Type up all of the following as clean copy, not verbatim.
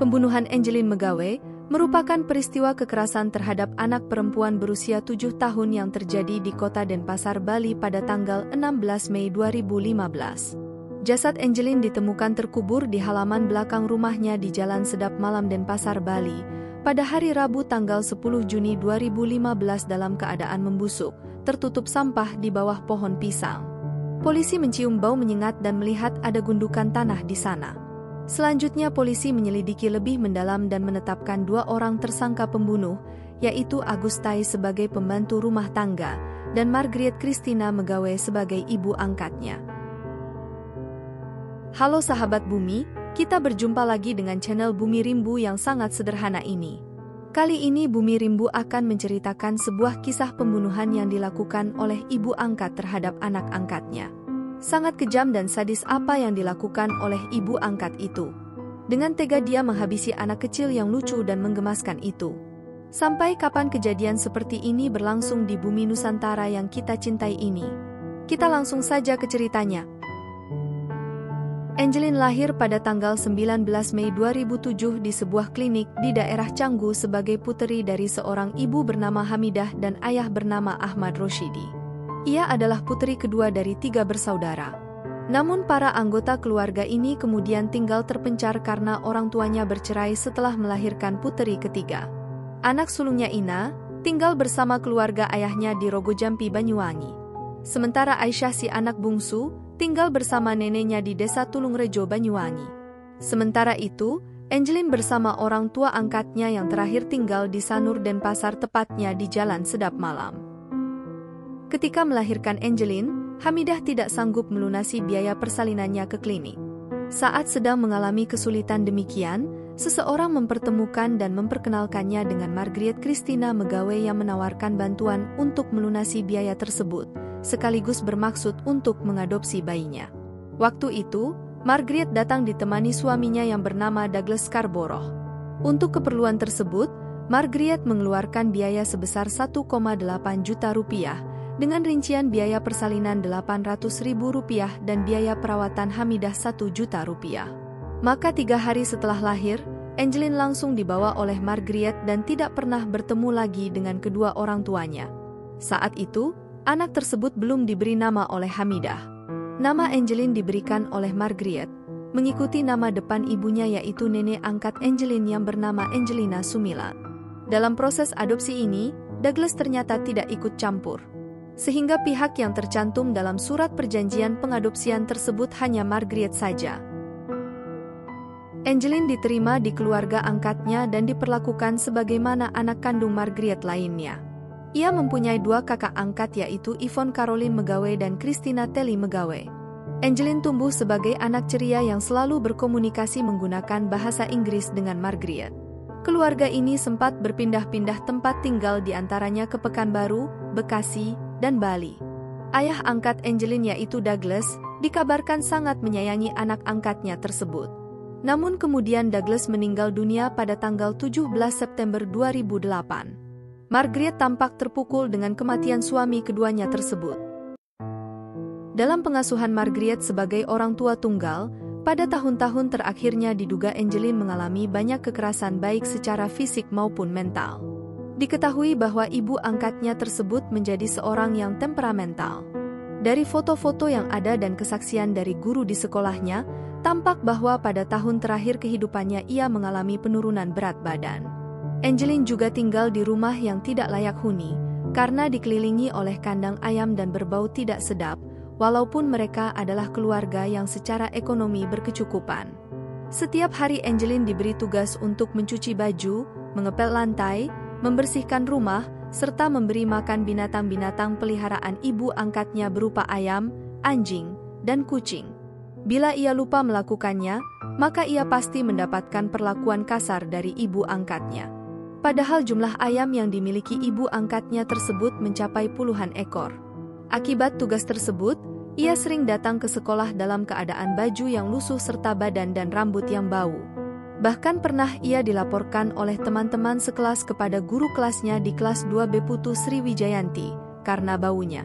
Pembunuhan Angeline Megawe merupakan peristiwa kekerasan terhadap anak perempuan berusia 7 tahun yang terjadi di kota Denpasar, Bali pada tanggal 16 Mei 2015. Jasad Angeline ditemukan terkubur di halaman belakang rumahnya di Jalan Sedap Malam, Denpasar, Bali, pada hari Rabu tanggal 10 Juni 2015 dalam keadaan membusuk, tertutup sampah di bawah pohon pisang. Polisi mencium bau menyengat dan melihat ada gundukan tanah di sana. Selanjutnya polisi menyelidiki lebih mendalam dan menetapkan 2 orang tersangka pembunuh, yaitu Agustai sebagai pembantu rumah tangga dan Margriet Christina Megawe sebagai ibu angkatnya. Halo sahabat bumi, kita berjumpa lagi dengan channel Bumi Rimbu yang sangat sederhana ini. Kali ini Bumi Rimbu akan menceritakan sebuah kisah pembunuhan yang dilakukan oleh ibu angkat terhadap anak angkatnya. Sangat kejam dan sadis apa yang dilakukan oleh ibu angkat itu. Dengan tega dia menghabisi anak kecil yang lucu dan menggemaskan itu. Sampai kapan kejadian seperti ini berlangsung di bumi Nusantara yang kita cintai ini? Kita langsung saja ke ceritanya. Angeline lahir pada tanggal 19 Mei 2007 di sebuah klinik di daerah Canggu sebagai puteri dari seorang ibu bernama Hamidah dan ayah bernama Ahmad Roshidi. Ia adalah putri kedua dari 3 bersaudara. Namun para anggota keluarga ini kemudian tinggal terpencar karena orang tuanya bercerai setelah melahirkan puteri ketiga. Anak sulungnya Ina tinggal bersama keluarga ayahnya di Rogojampi, Banyuwangi. Sementara Aisyah si anak bungsu tinggal bersama neneknya di Desa Tulungrejo, Banyuwangi. Sementara itu, Angeline bersama orang tua angkatnya yang terakhir tinggal di Sanur, Denpasar, tepatnya di Jalan Sedap Malam. Ketika melahirkan Angeline, Hamidah tidak sanggup melunasi biaya persalinannya ke klinik. Saat sedang mengalami kesulitan demikian, seseorang mempertemukan dan memperkenalkannya dengan Margriet Christina Megawe yang menawarkan bantuan untuk melunasi biaya tersebut, sekaligus bermaksud untuk mengadopsi bayinya. Waktu itu, Margriet datang ditemani suaminya yang bernama Douglas Scarborough. Untuk keperluan tersebut, Margriet mengeluarkan biaya sebesar 1,8 juta rupiah, dengan rincian biaya persalinan Rp800.000 dan biaya perawatan Hamidah Rp1 juta. Maka 3 hari setelah lahir, Angeline langsung dibawa oleh Margriet dan tidak pernah bertemu lagi dengan kedua orang tuanya. Saat itu, anak tersebut belum diberi nama oleh Hamidah. Nama Angeline diberikan oleh Margriet, mengikuti nama depan ibunya yaitu nenek angkat Angeline yang bernama Angelina Sumilat. Dalam proses adopsi ini, Douglas ternyata tidak ikut campur. Sehingga pihak yang tercantum dalam surat perjanjian pengadopsian tersebut hanya Margriet saja. Angeline diterima di keluarga angkatnya dan diperlakukan sebagaimana anak kandung Margriet lainnya. Ia mempunyai 2 kakak angkat yaitu Yvonne Caroline Megawe dan Christina Telly Megawe. Angeline tumbuh sebagai anak ceria yang selalu berkomunikasi menggunakan bahasa Inggris dengan Margriet. Keluarga ini sempat berpindah-pindah tempat tinggal di antaranya ke Pekanbaru, Bekasi, dan Bali. Ayah angkat Angeline yaitu Douglas, dikabarkan sangat menyayangi anak angkatnya tersebut. Namun kemudian Douglas meninggal dunia pada tanggal 17 September 2008. Margriet tampak terpukul dengan kematian suami keduanya tersebut. Dalam pengasuhan Margriet sebagai orang tua tunggal, pada tahun-tahun terakhirnya diduga Angeline mengalami banyak kekerasan baik secara fisik maupun mental. Diketahui bahwa ibu angkatnya tersebut menjadi seorang yang temperamental. Dari foto-foto yang ada dan kesaksian dari guru di sekolahnya, tampak bahwa pada tahun terakhir kehidupannya ia mengalami penurunan berat badan. Angeline juga tinggal di rumah yang tidak layak huni, karena dikelilingi oleh kandang ayam dan berbau tidak sedap, walaupun mereka adalah keluarga yang secara ekonomi berkecukupan. Setiap hari Angeline diberi tugas untuk mencuci baju, mengepel lantai, membersihkan rumah, serta memberi makan binatang-binatang peliharaan ibu angkatnya berupa ayam, anjing, dan kucing. Bila ia lupa melakukannya, maka ia pasti mendapatkan perlakuan kasar dari ibu angkatnya. Padahal jumlah ayam yang dimiliki ibu angkatnya tersebut mencapai puluhan ekor. Akibat tugas tersebut, ia sering datang ke sekolah dalam keadaan baju yang lusuh serta badan dan rambut yang bau. Bahkan pernah ia dilaporkan oleh teman-teman sekelas kepada guru kelasnya di kelas 2B Putu Sriwijayanti, karena baunya.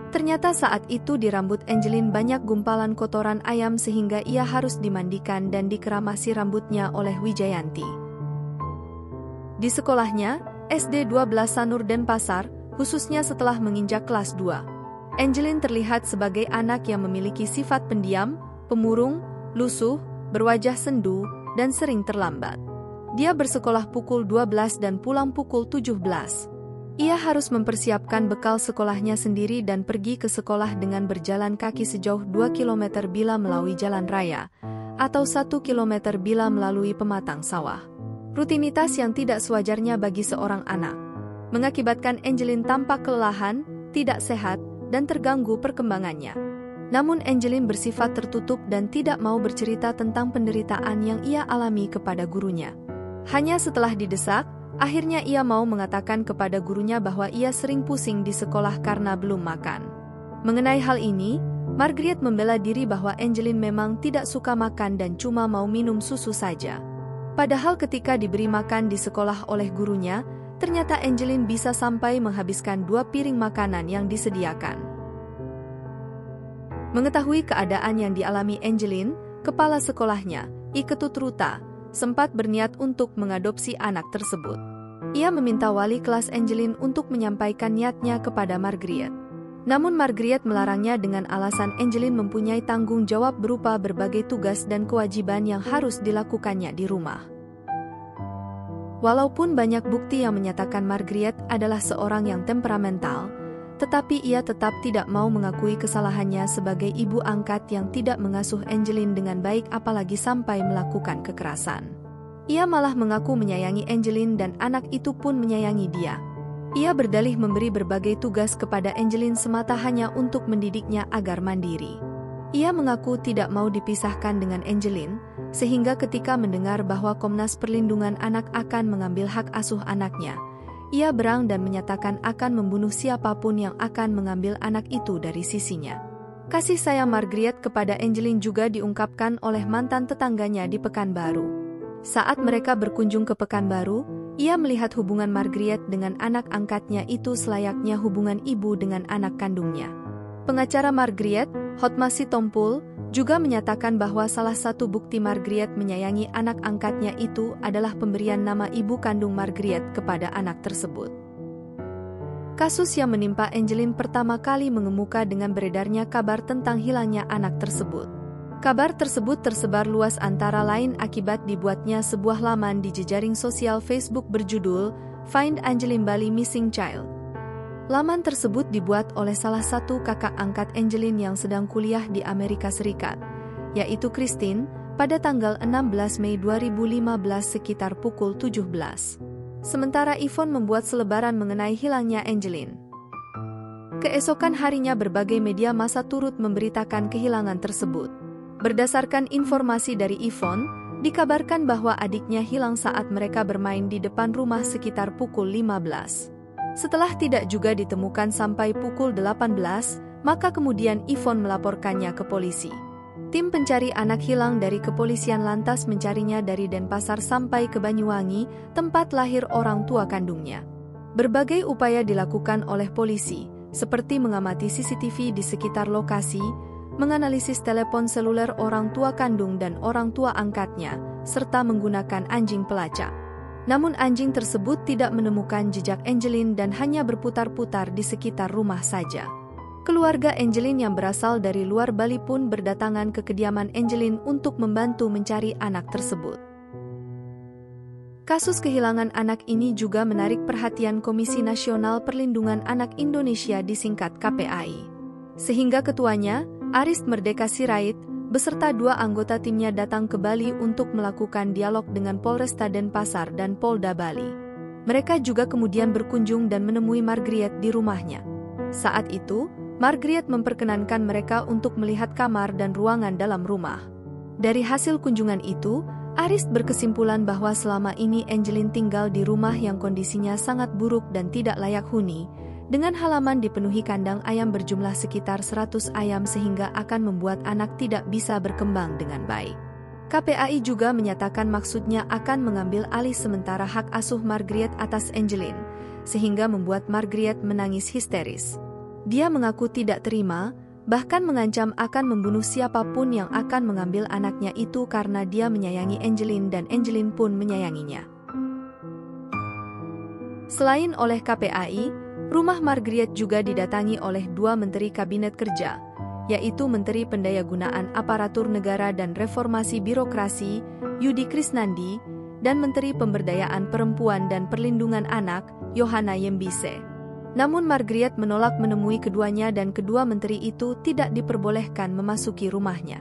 Ternyata saat itu di rambut Angeline banyak gumpalan kotoran ayam sehingga ia harus dimandikan dan dikeramasi rambutnya oleh Wijayanti. Di sekolahnya, SD 12 Sanur Denpasar, khususnya setelah menginjak kelas 2. Angeline terlihat sebagai anak yang memiliki sifat pendiam, pemurung, lusuh, berwajah sendu, dan sering terlambat. Dia bersekolah pukul 12 dan pulang pukul 17. Ia harus mempersiapkan bekal sekolahnya sendiri dan pergi ke sekolah dengan berjalan kaki sejauh 2 km bila melalui jalan raya, atau 1 km bila melalui pematang sawah. Rutinitas yang tidak sewajarnya bagi seorang anak, mengakibatkan Angeline tampak kelelahan, tidak sehat, dan terganggu perkembangannya. Namun Angeline bersifat tertutup dan tidak mau bercerita tentang penderitaan yang ia alami kepada gurunya. Hanya setelah didesak, akhirnya ia mau mengatakan kepada gurunya bahwa ia sering pusing di sekolah karena belum makan. Mengenai hal ini, Margriet membela diri bahwa Angeline memang tidak suka makan dan cuma mau minum susu saja. Padahal ketika diberi makan di sekolah oleh gurunya, ternyata Angeline bisa sampai menghabiskan 2 piring makanan yang disediakan. Mengetahui keadaan yang dialami Angeline, kepala sekolahnya, Iketut Ruta, sempat berniat untuk mengadopsi anak tersebut. Ia meminta wali kelas Angeline untuk menyampaikan niatnya kepada Margriet. Namun Margriet melarangnya dengan alasan Angeline mempunyai tanggung jawab berupa berbagai tugas dan kewajiban yang harus dilakukannya di rumah. Walaupun banyak bukti yang menyatakan Margriet adalah seorang yang temperamental, tetapi ia tetap tidak mau mengakui kesalahannya sebagai ibu angkat yang tidak mengasuh Angeline dengan baik apalagi sampai melakukan kekerasan. Ia malah mengaku menyayangi Angeline dan anak itu pun menyayangi dia. Ia berdalih memberi berbagai tugas kepada Angeline semata hanya untuk mendidiknya agar mandiri. Ia mengaku tidak mau dipisahkan dengan Angeline, sehingga ketika mendengar bahwa Komnas Perlindungan Anak akan mengambil hak asuh anaknya, ia berang dan menyatakan akan membunuh siapapun yang akan mengambil anak itu dari sisinya. Kasih sayang Margriet kepada Angeline juga diungkapkan oleh mantan tetangganya di Pekanbaru. Saat mereka berkunjung ke Pekanbaru, ia melihat hubungan Margriet dengan anak angkatnya itu selayaknya hubungan ibu dengan anak kandungnya. Pengacara Margriet, Hotma Sitompul, juga menyatakan bahwa salah satu bukti Margriet menyayangi anak angkatnya itu adalah pemberian nama ibu kandung Margriet kepada anak tersebut. Kasus yang menimpa Angeline pertama kali mengemuka dengan beredarnya kabar tentang hilangnya anak tersebut. Kabar tersebut tersebar luas antara lain akibat dibuatnya sebuah laman di jejaring sosial Facebook berjudul Find Angeline Bali Missing Child. Laman tersebut dibuat oleh salah satu kakak angkat Angeline yang sedang kuliah di Amerika Serikat, yaitu Christine, pada tanggal 16 Mei 2015 sekitar pukul 17. Sementara Yvonne membuat selebaran mengenai hilangnya Angeline. Keesokan harinya berbagai media massa turut memberitakan kehilangan tersebut. Berdasarkan informasi dari Yvonne, dikabarkan bahwa adiknya hilang saat mereka bermain di depan rumah sekitar pukul 15. Setelah tidak juga ditemukan sampai pukul 18, maka kemudian Yvonne melaporkannya ke polisi. Tim pencari anak hilang dari kepolisian lantas mencarinya dari Denpasar sampai ke Banyuwangi, tempat lahir orang tua kandungnya. Berbagai upaya dilakukan oleh polisi, seperti mengamati CCTV di sekitar lokasi, menganalisis telepon seluler orang tua kandung dan orang tua angkatnya, serta menggunakan anjing pelacak. Namun anjing tersebut tidak menemukan jejak Angeline dan hanya berputar-putar di sekitar rumah saja. Keluarga Angeline yang berasal dari luar Bali pun berdatangan ke kediaman Angeline untuk membantu mencari anak tersebut. Kasus kehilangan anak ini juga menarik perhatian Komisi Nasional Perlindungan Anak Indonesia disingkat KPAI. Sehingga ketuanya, Arist Merdeka Sirait, beserta 2 anggota timnya datang ke Bali untuk melakukan dialog dengan Polresta Denpasar dan Polda Bali. Mereka juga kemudian berkunjung dan menemui Margriet di rumahnya. Saat itu, Margriet memperkenankan mereka untuk melihat kamar dan ruangan dalam rumah. Dari hasil kunjungan itu, Arist berkesimpulan bahwa selama ini Angeline tinggal di rumah yang kondisinya sangat buruk dan tidak layak huni, dengan halaman dipenuhi kandang ayam berjumlah sekitar 100 ayam sehingga akan membuat anak tidak bisa berkembang dengan baik. KPAI juga menyatakan maksudnya akan mengambil alih sementara hak asuh Margriet atas Angeline, sehingga membuat Margriet menangis histeris. Dia mengaku tidak terima, bahkan mengancam akan membunuh siapapun yang akan mengambil anaknya itu karena dia menyayangi Angeline dan Angeline pun menyayanginya. Selain oleh KPAI, rumah Margriet juga didatangi oleh dua menteri kabinet kerja, yaitu Menteri Pendayagunaan Aparatur Negara dan Reformasi Birokrasi, Yudi Krisnandi, dan Menteri Pemberdayaan Perempuan dan Perlindungan Anak, Yohana Yembise. Namun Margriet menolak menemui keduanya dan kedua menteri itu tidak diperbolehkan memasuki rumahnya.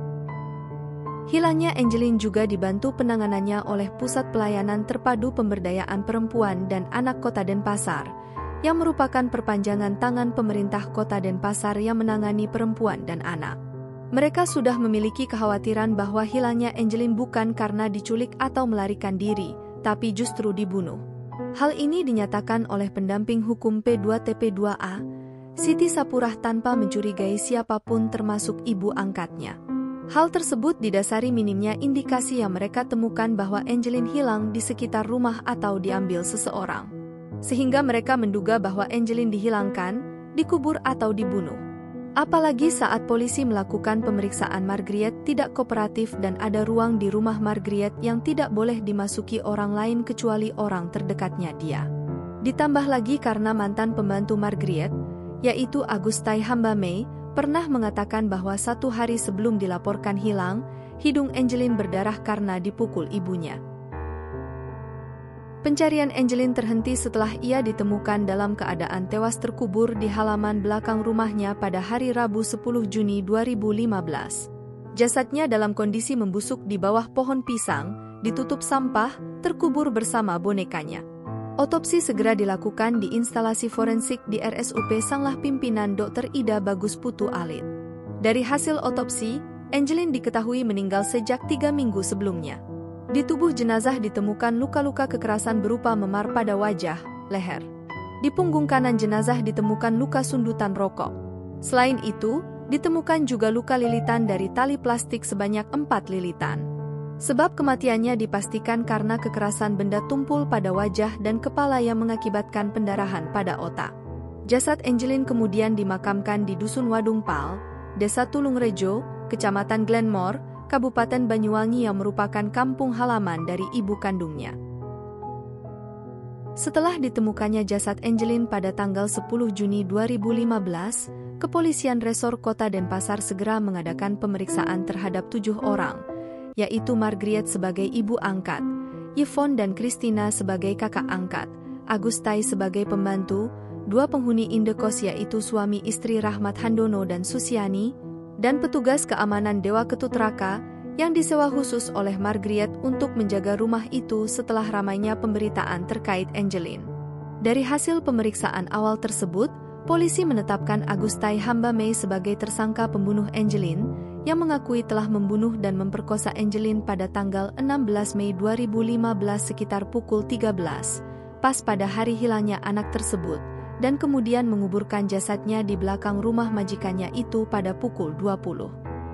Hilangnya Angeline juga dibantu penanganannya oleh Pusat Pelayanan Terpadu Pemberdayaan Perempuan dan Anak Kota Denpasar, yang merupakan perpanjangan tangan pemerintah Kota Denpasar yang menangani perempuan dan anak. Mereka sudah memiliki kekhawatiran bahwa hilangnya Angeline bukan karena diculik atau melarikan diri, tapi justru dibunuh. Hal ini dinyatakan oleh pendamping hukum P2TP2A, Siti Sapurah tanpa mencurigai siapapun termasuk ibu angkatnya. Hal tersebut didasari minimnya indikasi yang mereka temukan bahwa Angeline hilang di sekitar rumah atau diambil seseorang. Sehingga mereka menduga bahwa Angeline dihilangkan, dikubur atau dibunuh. Apalagi saat polisi melakukan pemeriksaan Margriet tidak kooperatif dan ada ruang di rumah Margriet yang tidak boleh dimasuki orang lain kecuali orang terdekatnya dia. Ditambah lagi karena mantan pembantu Margriet, yaitu Agustai Hambamey, pernah mengatakan bahwa 1 hari sebelum dilaporkan hilang, hidung Angeline berdarah karena dipukul ibunya. Pencarian Angeline terhenti setelah ia ditemukan dalam keadaan tewas terkubur di halaman belakang rumahnya pada hari Rabu 10 Juni 2015. Jasadnya dalam kondisi membusuk di bawah pohon pisang, ditutup sampah, terkubur bersama bonekanya. Otopsi segera dilakukan di instalasi forensik di RSUP Sanglah pimpinan Dr. Ida Bagus Putu Alit. Dari hasil otopsi, Angeline diketahui meninggal sejak 3 minggu sebelumnya. Di tubuh jenazah ditemukan luka-luka kekerasan berupa memar pada wajah, leher. Di punggung kanan jenazah ditemukan luka sundutan rokok. Selain itu, ditemukan juga luka lilitan dari tali plastik sebanyak 4 lilitan. Sebab kematiannya dipastikan karena kekerasan benda tumpul pada wajah dan kepala yang mengakibatkan pendarahan pada otak. Jasad Angeline kemudian dimakamkan di Dusun Wadungpal, Desa Tulungrejo, Kecamatan Glenmore, Kabupaten Banyuwangi yang merupakan kampung halaman dari ibu kandungnya. Setelah ditemukannya jasad Angeline pada tanggal 10 Juni 2015, Kepolisian Resor Kota Denpasar segera mengadakan pemeriksaan terhadap 7 orang, yaitu Margriet sebagai ibu angkat, Yvonne dan Christina sebagai kakak angkat, Agustai sebagai pembantu, 2 penghuni indekos yaitu suami istri Rahmat Handono dan Susiani, dan petugas keamanan Dewa Ketutraka yang disewa khusus oleh Margriet untuk menjaga rumah itu setelah ramainya pemberitaan terkait Angeline. Dari hasil pemeriksaan awal tersebut, polisi menetapkan Agustai Hambamey sebagai tersangka pembunuh Angeline, yang mengakui telah membunuh dan memperkosa Angeline pada tanggal 16 Mei 2015 sekitar pukul 13, pas pada hari hilangnya anak tersebut, dan kemudian menguburkan jasadnya di belakang rumah majikannya itu pada pukul 20.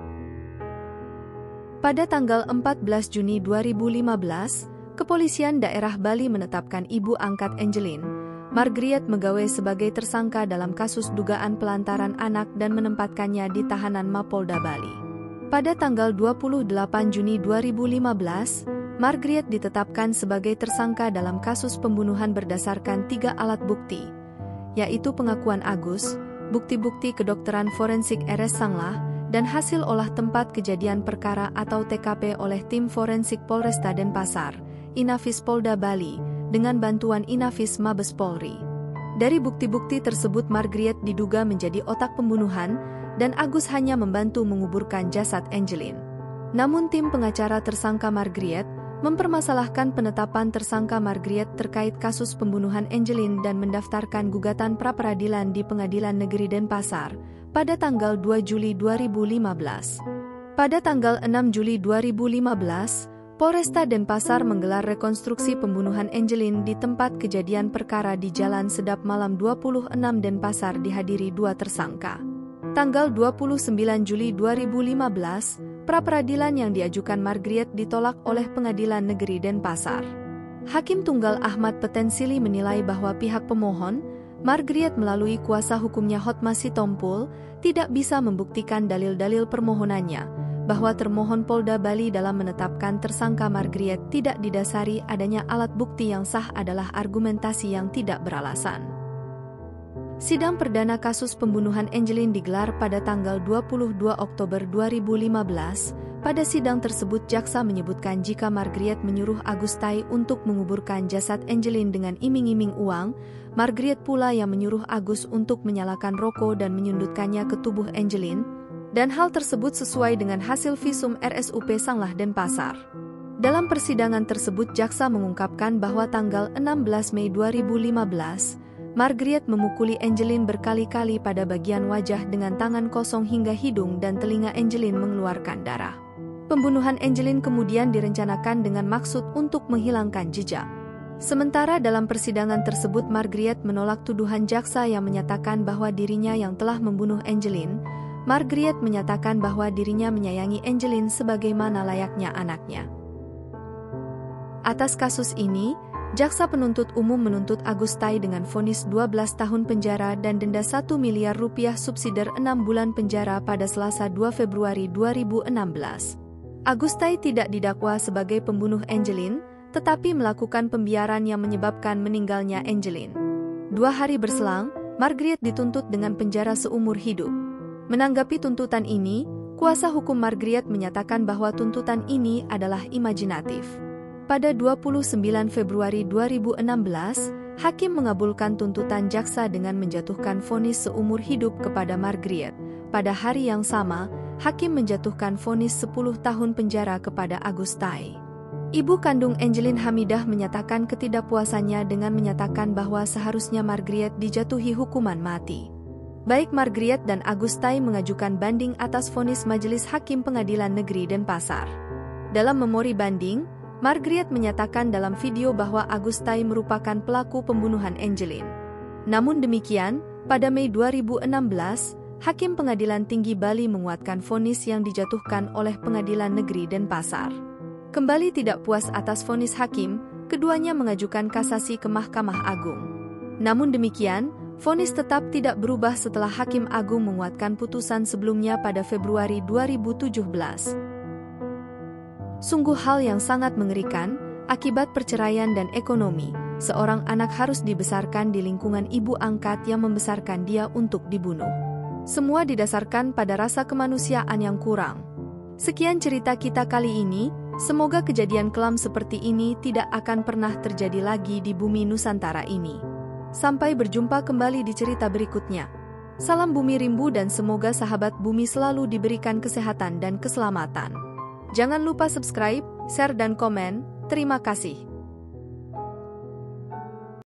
Pada tanggal 14 Juni 2015, Kepolisian Daerah Bali menetapkan ibu angkat Angeline, Margriet Megawe sebagai tersangka dalam kasus dugaan pelantaran anak dan menempatkannya di tahanan Mapolda Bali. Pada tanggal 28 Juni 2015, Margriet ditetapkan sebagai tersangka dalam kasus pembunuhan berdasarkan 3 alat bukti, yaitu pengakuan Agus, bukti-bukti kedokteran forensik RS Sanglah, dan hasil olah tempat kejadian perkara atau TKP oleh tim forensik Polresta Denpasar, Inafis Polda Bali, dengan bantuan Inafis Mabes Polri. Dari bukti-bukti tersebut Margriet diduga menjadi otak pembunuhan, dan Agus hanya membantu menguburkan jasad Angeline. Namun tim pengacara tersangka Margriet mempermasalahkan penetapan tersangka Margriet terkait kasus pembunuhan Angeline dan mendaftarkan gugatan pra-peradilan di Pengadilan Negeri Denpasar pada tanggal 2 Juli 2015. Pada tanggal 6 Juli 2015, Polresta Denpasar menggelar rekonstruksi pembunuhan Angeline di tempat kejadian perkara di Jalan Sedap Malam 26 Denpasar dihadiri 2 tersangka. Tanggal 29 Juli 2015, pra-peradilan yang diajukan Margriet ditolak oleh Pengadilan Negeri Denpasar. Hakim Tunggal Ahmad Petensili menilai bahwa pihak pemohon, Margriet melalui kuasa hukumnya Hotma Sitompul tidak bisa membuktikan dalil-dalil permohonannya, bahwa termohon Polda Bali dalam menetapkan tersangka Margriet tidak didasari adanya alat bukti yang sah adalah argumentasi yang tidak beralasan. Sidang perdana kasus pembunuhan Angeline digelar pada tanggal 22 Oktober 2015. Pada sidang tersebut jaksa menyebutkan jika Margriet menyuruh Agustai untuk menguburkan jasad Angeline dengan iming-iming uang, Margriet pula yang menyuruh Agus untuk menyalakan rokok dan menyundutkannya ke tubuh Angeline, dan hal tersebut sesuai dengan hasil visum RSUP Sanglah Denpasar. Dalam persidangan tersebut jaksa mengungkapkan bahwa tanggal 16 Mei 2015, Margriet memukuli Angeline berkali-kali pada bagian wajah dengan tangan kosong hingga hidung dan telinga Angeline mengeluarkan darah. Pembunuhan Angeline kemudian direncanakan dengan maksud untuk menghilangkan jejak. Sementara dalam persidangan tersebut Margriet menolak tuduhan jaksa yang menyatakan bahwa dirinya yang telah membunuh Angeline. Margriet menyatakan bahwa dirinya menyayangi Angeline sebagaimana layaknya anaknya. Atas kasus ini, jaksa penuntut umum menuntut Agustai dengan vonis 12 tahun penjara dan denda 1 miliar rupiah subsidiar 6 bulan penjara pada Selasa 2 Februari 2016. Agustai tidak didakwa sebagai pembunuh Angeline, tetapi melakukan pembiaran yang menyebabkan meninggalnya Angeline. 2 hari berselang, Margriet dituntut dengan penjara seumur hidup. Menanggapi tuntutan ini, kuasa hukum Margriet menyatakan bahwa tuntutan ini adalah imajinatif. Pada 29 Februari 2016, hakim mengabulkan tuntutan jaksa dengan menjatuhkan vonis seumur hidup kepada Margriet. Pada hari yang sama, hakim menjatuhkan vonis 10 tahun penjara kepada Agustai. Ibu kandung Angeline Hamidah menyatakan ketidakpuasannya dengan menyatakan bahwa seharusnya Margriet dijatuhi hukuman mati. Baik Margriet dan Agustai mengajukan banding atas vonis Majelis Hakim Pengadilan Negeri Denpasar. Dalam memori banding, Margriet menyatakan dalam video bahwa Agustai merupakan pelaku pembunuhan Angeline. Namun demikian, pada Mei 2016, Hakim Pengadilan Tinggi Bali menguatkan vonis yang dijatuhkan oleh Pengadilan Negeri Denpasar. Kembali tidak puas atas vonis hakim, keduanya mengajukan kasasi ke Mahkamah Agung. Namun demikian, vonis tetap tidak berubah setelah Hakim Agung menguatkan putusan sebelumnya pada Februari 2017. Sungguh hal yang sangat mengerikan, akibat perceraian dan ekonomi, seorang anak harus dibesarkan di lingkungan ibu angkat yang membesarkan dia untuk dibunuh. Semua didasarkan pada rasa kemanusiaan yang kurang. Sekian cerita kita kali ini, semoga kejadian kelam seperti ini tidak akan pernah terjadi lagi di bumi Nusantara ini. Sampai berjumpa kembali di cerita berikutnya. Salam Bumi Rimbu dan semoga sahabat bumi selalu diberikan kesehatan dan keselamatan. Jangan lupa subscribe, share dan komen. Terima kasih.